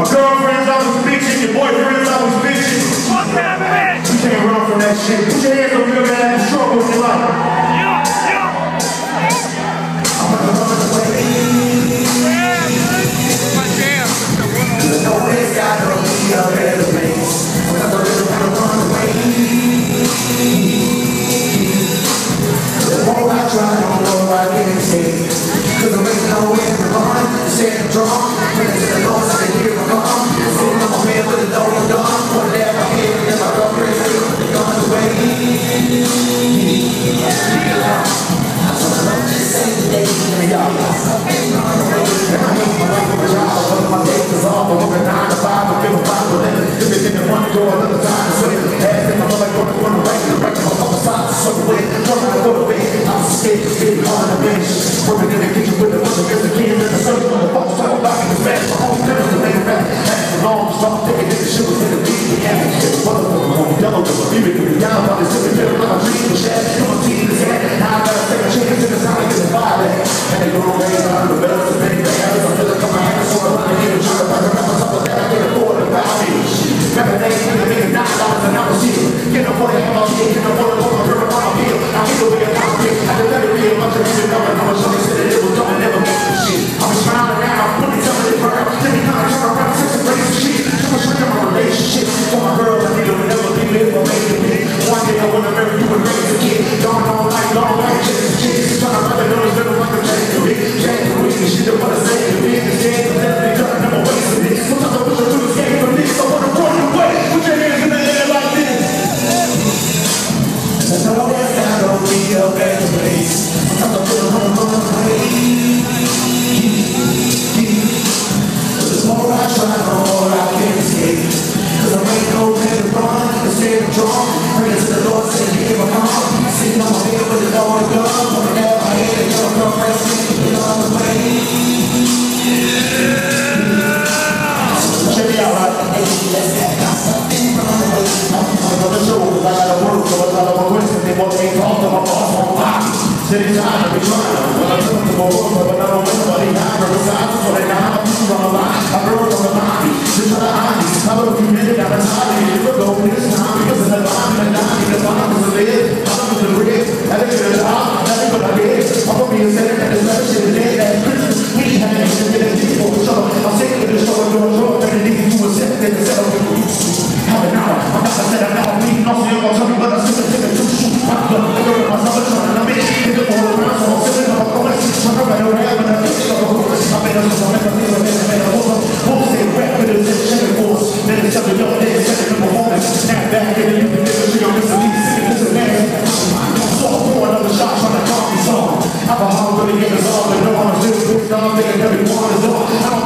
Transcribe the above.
My girlfriend's always bitching, your boyfriend's always bitching. Fuck that bitch! You can't run from that shit. Put your hands up here, man, and struggle with your life. I'm gonna run away. Yeah, my jam. There's no way it's got no be a better place. Because I really wanna run away. The more I try, the more I can't escape. Cause there ain't nowhere to run. Instead I'm drunk, when it's the Lord, I can hear my mom. Sitting on my bed with a load of gun. Whatever I hear, and my girlfriend will put the gun away. I'm so alone, just say the day, y'all. I can't run away. And I hate my life with my job. But my day is off. I work a 9 to 5. I feel a 5 with it. If it's in the front door, another time to swim. Ass in my mother, gonna run away. Right to my mother's side, so away. Run out of the way. I'm scared, it's getting hard to bench. Working in the kitchen with a bunch of kids and kids. And the circle on the folks, so I'm blocking the fast. My home dinner's the main rap. That's the long stop, taking it, the sugar, and the beat. Yeah, it's motherfucker, on the yellow, but leave it to the young. While it's sitting there, I'm dreaming the shaft. Come on, see this head. Now I gotta take a chance in the time to get the fire. And they go away, I'm the best of many fans. I'm feeling from my hands, so I'm not here to try to find a rap on top of that. I can't afford to buy me. Remember, they ain't gonna make $9 an hour shit. Can't afford to have all shit, can't afford to go on a girl on a bill. I hate the way I'm out here. I can let it be a bunch of people knowing how much they said that it was done and never make the shit. I'm just round and round, putting something in her. Then you kind of turn around, say some crazy shit. I'm just trying my relationship. For my girl, I need to never be with my baby. One day I wanna marry you and raise a kid. Gone all night long, like just shit. Trying to write the notes, never want to change the beat. Change the week, she don't wanna say the beat. It's dead, but never be done, never wasted it. Sometimes I wish I could escape from this. I wanna run away. Put your hands in the air like this. There's no way I don't be a better place. Sometimes I feel I'm on the way. The more I try, the more I can't escape. Cause I ain't nowhere to run. Instead I'm drunk, praying to the Lord, saying here I come. Sitting on my bed with the door and gun. Whenever I hear the young girl pressing, get on the way. Check me out, right? Got something from the way. I'm on the show, I gotta work, so I gotta work with it. They want me to talk to my boss on body. Sitting time to be trying. When I'm talking to my work, but I don't know nobody now. Besides, so they now I'm used to my life. I grew up on the body. Just try to hide me. I love you, minute, got a time. You never go this time because of the line and the line. Because I'm not gonna live. I'm not gonna live. I live in the job. I live what I did. I'm gonna be a second and it's better shit than that. Christmas, we had it and get it deep for each other. I'm sick of this show and doing drugs. And it needs you a second and it's better than you. Have an hour. I'm not gonna set an hour. I'm not gonna tell me what I'm sick of taking two shoes. I'm gonna go with myself and trying to make it. It's all around, so I'm sitting on my phone. I'm not gonna have an idea. I'm in a song, I'm in a woman. Who's say rap with a shitty force? Then it's up to your day, second number one. Snap back and you can never see your mislead. Sitting this is man. So I'm for another shot trying to calm me song. Alcohol really get us all, but no one is doing this. I'm thinking everyone is on.